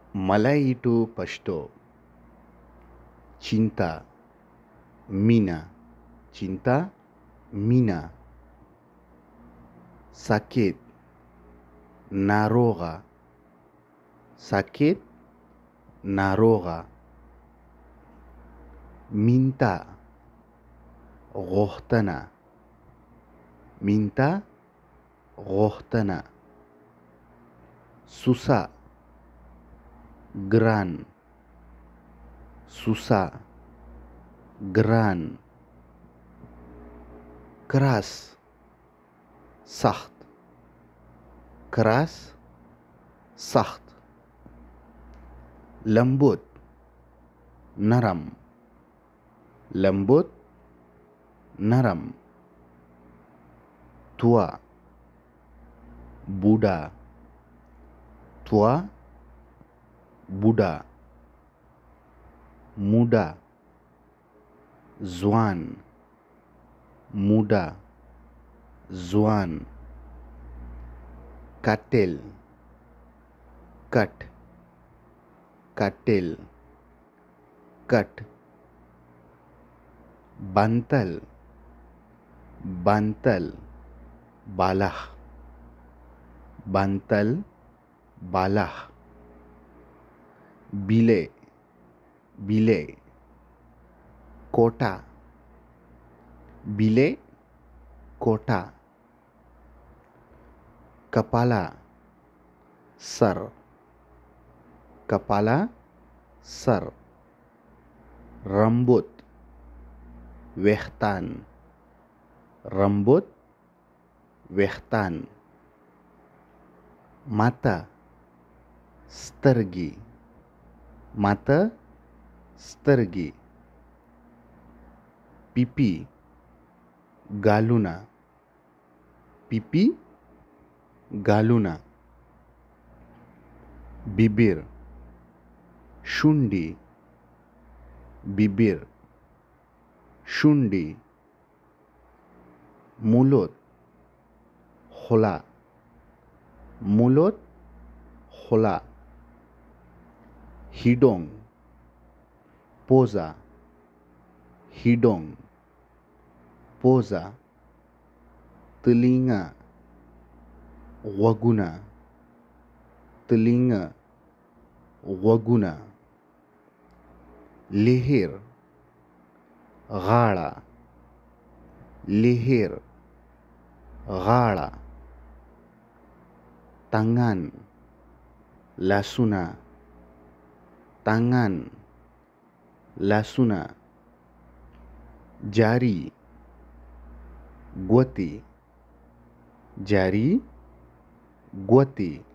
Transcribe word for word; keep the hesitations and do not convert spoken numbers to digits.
Malay itu Pashto. Cinta, Mina. Cinta, Mina. Sakit, Naroga. Sakit, Naroga. Minta, Gohtana. Minta, Gohtana. Susah, Gran. Susah, Gran. Keras, Sakht. Keras, Sakht. Lembut, Naram. Lembut, Naram. Tua, Buddha. Tua, Buddha. Muda, Zuan. Muda, Zuan. Katil, Cut. Katil, Cut. Bantal, Bantal. Balah. Bantal, Balah. Bile, Bile. Kota, Bile, Kota. Kepala, Sar. Kepala, Sar. Rambut, Wehtan. Rambut, Wehtan. Mata, Stergi. Mata, Stergi. Pipi, Galuna. Pipi, Galuna. Bibir, Shundi. Bibir, Shundi. Mulut, Hola. Mulut, Hola. Hidung, Poza. Hidung, Poza. Telinga, Waguna. Telinga, Waguna. Leher, Ghala. Leher, Ghala. Tangan, Lasuna. Tangan, Lasuna. Jari, Guati. Jari, Guati.